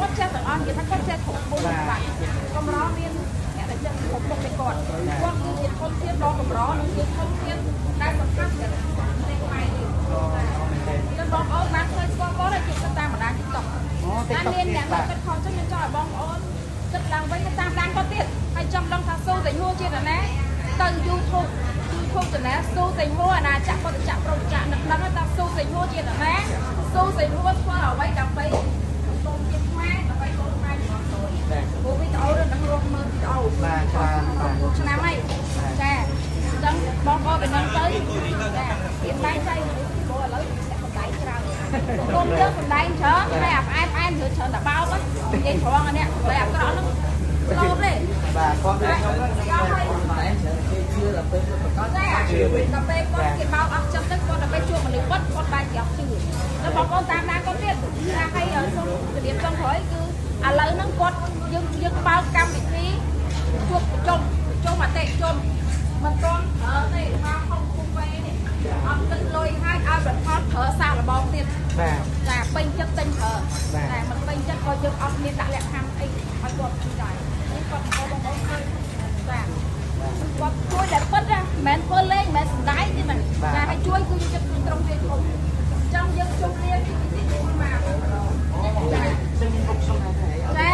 គាត់ចេះទាំងអស់និយាយថាគាត់ចេះគ្រប់មុនបាទកម្រមានអ្នកដែលចេះគ្រប់មុខទៅគាត់គឺជាធនធានដ៏កម្រនិងជាធនធានដែលសំខាន់សម្រាប់ប្រទេសខ្មែរនេះចឹងបងប្អូនបានឃើញស្គាល់គាត់ហើយជាតាមបណ្ដាញ TikTok តែមានអ្នកមកគាត់ខំចឹងខ្ញុំចង់ឲ្យបងប្អូនគិតឡើងវិញតាមដានគាត់ទៀតហើយចង់ដឹងថាស៊ូតែហួរជាណាទៅ YouTube ចំណែកស៊ូសេងហួរអាណាចាក់បទចាក់ប្រុសចាក់នឹកដឹងថាស៊ូសេងហួរជាណាស៊ូសេងហួរធ្វើអ្វីដើម្បីកូនជាតិខ្មែរដើម្បីកូនខ្មែររបស់ខ្លួនព្រោះវីដេអូនឹងនឹងរកមើលវីដេអូបាទច្រើនឆ្នាំហើយចាអញ្ចឹងបងប្អូនទៅនឹងទៅចាពីបែកទៅព្រោះឥឡូវតែបណ្ដៃច្រើនកូនយើងបណ្ដៃច្រើនតែអាផ្អែមឬច្រើនតែបោកនិយាយត្រង់អានេះតែអាក្រក់ហ្នឹងលោតទេបាទគាត់ខ្ញុំខ្ញុំឲ្យតែជឿដល់ពេលប្រកាសជឿវិញដល់ពេលគាត់គេបោកអស់ចិត្តទៅគាត់ដល់ពេលជួបមនុស្សគាត់គាត់បែរជាអត់ជឿแล้วបងប្អូនតាមដានគាត់ទៀតថាឲ្យសូមជម្រាបចុងក្រោយគឺឥឡូវហ្នឹងគាត់យើងបើកកម្មវិធីជួបជុំអតិជន មិនទាន់ប្រើទេមកហុំគុំវេនេះអត់គិតលុយឲ្យប្រផលប្រើសាកល្បងទៀតបាទចាពេញចិត្តទិញប្រើតែមិនពេញចិត្តក៏យើងអត់មានដាក់លក្ខខណ្ឌអីឲ្យគាត់ជួយដែរនេះគាត់បងប្អូនឃើញចាគាត់ជួយតែពិតណាមិនមែនធ្វើលេងមិនមែនសំដាយទេមែនចាឲ្យជួយគឺយើងចិត្តត្រង់ទេខ្ញុំអញ្ចឹងយើងជួយរៀនពីទីនេះមកចាខ្ញុំគ្រប់សុំតែចា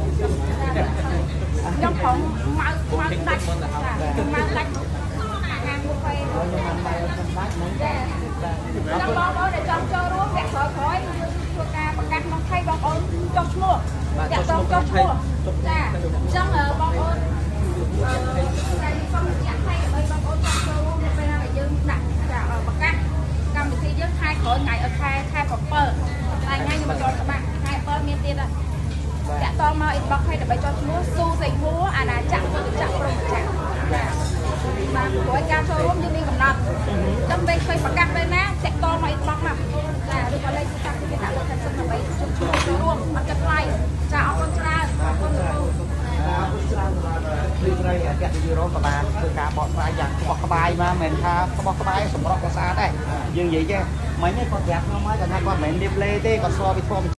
ខ្ញុំផងមកដាច់ចាមកដាច់ហាងមួយពេលខ្ញុំមកដាច់ហ្នឹងចាចាំបងប្អូនដែលចង់ចូលរួមវគ្គក្រោយយើងធ្វើការប្រកាសក្នុងថៃបងប្អូនចុះឈ្មោះចាចុះឈ្មោះចាអញ្ចឹងបងប្អូនតែសុំចាក់ថៃដើម្បីបងប្អូនចង់ចូលរួមនៅពេលណាយើងដាក់ចាប្រកាសកម្មវិធីយើងខែក្រោយថ្ងៃខែ7ថ្ងៃខ្ញុំមិនចូលច្បាស់ខែ7មានទៀតតាក់តមក inbox ឲ្យដើម្បីចុះឈ្មោះស៊ូសេងហួរអាណាចក្រពុទ្ធចក្រព្រមចាបាទព្រោះការចូលរួមយើងមានកំណត់ចាំពេលឃើញប្រកាសពេលណាតាក់តមក inbox មកចាឬក៏លេខទូរស័ព្ទគេដាក់លើ caption ដើម្បីចុះឈ្មោះចូលរួមអត់ចិត្តថ្លៃចាអរគុណច្រើនអរគុណលោកគ្រូច្រើនព្រឹកត្រីអាកាសយូរ៉ូក៏បានធ្វើការបកស្រាយយ៉ាងក្បោះក្បាយមកមិនថាក្បោះក្បាយសម្រស់ក៏ស្អាតដែរយើងនិយាយចេះមិញគាត់ប្រាប់ខ្ញុំមកគាត់ថាគាត់មិនមែនលៀបលេទេគាត់ស្គាល់ពីធម្ម